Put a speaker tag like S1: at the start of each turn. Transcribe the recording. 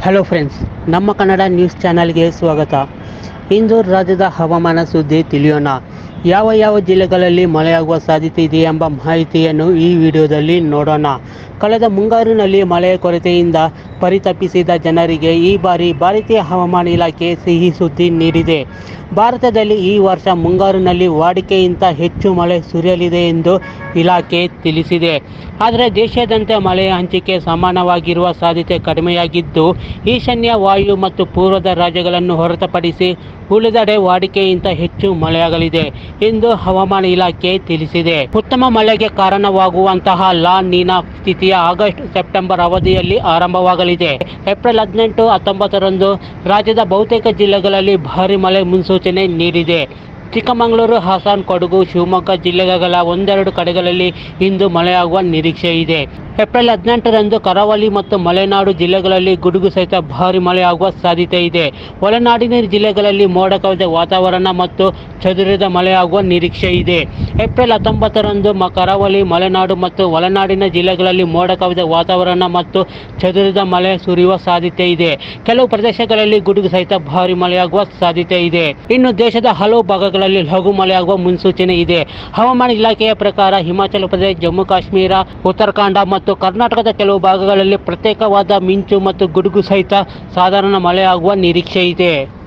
S1: Hello friends, ನಮ್ಮ Kannada news ಚಾನಲ್ಗೆ ಸ್ವಾಗತ. ಇಂದು ರಾಜ್ಯದ ಹವಾಮಾನ ಸುದ್ದಿ ತಿಳಿಯೋಣ. ಯಾವ ಜಿಲ್ಲೆಗಳಲ್ಲಿ ಮಳೆಯಾಗುವ ಸಾಧ್ಯತೆ ಇದೆ ಎಂಬ ಮಾಹಿತಿಯನ್ನು ಈ ವಿಡಿಯೋದಲ್ಲಿ ನೋಡೋಣ. ಕಳೆದ ಮುಂಗಾರಿನಲ್ಲಿ ಮಳೆಯ ಕೊರತೆಯಿಂದ ಪರಿತಪಿಸಿದ ಜನರಿಗೆ ಈ ಬಾರಿ ಭಾರತೀಯ ಹವಾಮಾನ ಇಲಾಖೆ ಸಿಹಿ ಸುದ್ದಿ ನೀಡಿದೆ. ಭಾರತದಲ್ಲಿ ಈ ವರ್ಷ ಮುಂಗಾರಿನಲ್ಲಿ ವಾಡಿಕೆಗಿಂತ ಹೆಚ್ಚು ಮಳೆ ಸುರಿಯಲಿದೆ ಎಂದು ಇಲಾಖೆ ತಿಳಿಸಿದೆ. ಆದರೆ ದೇಶಾದ್ಯಂತ ಮಳೆಯ ಹಂಚಿಕೆ ಸಮಾನವಾಗಿರುವ ಸಾಧ್ಯತೆ ಕಡಿಮೆಯಾಗಿದ್ದು, ಈಶಾನ್ಯ ವಾಯು ಮತ್ತು ಪೂರ್ವದ ರಾಜ್ಯಗಳನ್ನು ಹೊರತುಪಡಿಸಿ ಉಳಿದೆಡೆ ವಾಡಿಕೆಗಿಂತ ಹೆಚ್ಚು ಮಳೆಯಾಗಲಿದೆ ಎಂದು ಹವಾಮಾನ ಇಲಾಖೆ ತಿಳಿಸಿದೆ. ಉತ್ತಮ ಮಳೆಗೆ ಕಾರಣವಾಗುವಂತಹ ಲಾ ನೀನಾ ಸ್ಥಿತಿಯ ಆಗಸ್ಟ್ ಸೆಪ್ಟೆಂಬರ್ ಅವಧಿಯಲ್ಲಿ ಆರಂಭವಾಗಲಿದೆ. ಏಪ್ರಿಲ್ 18, 19ರಂದು ರಾಜ್ಯದ ಬಹುತೇಕ ಜಿಲ್ಲೆಗಳಲ್ಲಿ ಭಾರೀ ಮಳೆ ಮುನ್ಸೂಚನೆ ನೀಡಿದೆ. ಚಿಕ್ಕಮಗಳೂರು, ಹಾಸನ, ಕೊಡಗು, ಶಿವಮೊಗ್ಗ ಜಿಲ್ಲೆಗಳ ಒಂದೆರಡು ಕಡೆಗಳಲ್ಲಿ ಇಂದು ಮಳೆಯಾಗುವ ನಿರೀಕ್ಷೆ ಇದೆ. ಏಪ್ರಿಲ್ 18ರಂದು ಕರಾವಳಿ ಮತ್ತು ಮಲೆನಾಡು ಜಿಲ್ಲೆಗಳಲ್ಲಿ ಗುಡುಗು ಸಹಿತ ಭಾರೀ ಮಳೆಯಾಗುವ ಸಾಧ್ಯತೆ ಇದೆ. ಒಳನಾಡಿನ ಜಿಲ್ಲೆಗಳಲ್ಲಿ ಮೋಡ ಕವಿದ ವಾತಾವರಣ ಮತ್ತು ಚದುರಿದ ಮಳೆಯಾಗುವ ನಿರೀಕ್ಷೆ ಇದೆ. ಏಪ್ರಿಲ್ 19ರಂದು ಕರಾವಳಿ, ಮಲೆನಾಡು ಮತ್ತು ಒಳನಾಡಿನ ಜಿಲ್ಲೆಗಳಲ್ಲಿ ಮೋಡ ಕವಿದ ವಾತಾವರಣ ಮತ್ತು ಚದುರಿದ ಮಳೆ ಸುರಿಯುವ ಸಾಧ್ಯತೆ ಇದೆ. ಕೆಲವು ಪ್ರದೇಶಗಳಲ್ಲಿ ಗುಡುಗು ಸಹಿತ ಭಾರೀ ಮಳೆಯಾಗುವ ಸಾಧ್ಯತೆ ಇದೆ. ಇನ್ನು ದೇಶದ ಹಲವು ಭಾಗಗಳಲ್ಲಿ ಲಘು ಮಳೆಯಾಗುವ ಮುನ್ಸೂಚನೆ ಇದೆ. ಹವಾಮಾನ ಇಲಾಖೆಯ ಪ್ರಕಾರ ಹಿಮಾಚಲ ಪ್ರದೇಶ, ಜಮ್ಮು ಕಾಶ್ಮೀರ, ಉತ್ತರಾಖಂಡ ಮತ್ತು ಕರ್ನಾಟಕದ ಕೆಲವು ಭಾಗಗಳಲ್ಲಿ ಪ್ರತ್ಯೇಕವಾದ ಮಿಂಚು ಮತ್ತು ಗುಡುಗು ಸಹಿತ ಸಾಧಾರಣ ಮಳೆಯಾಗುವ ನಿರೀಕ್ಷೆ ಇದೆ.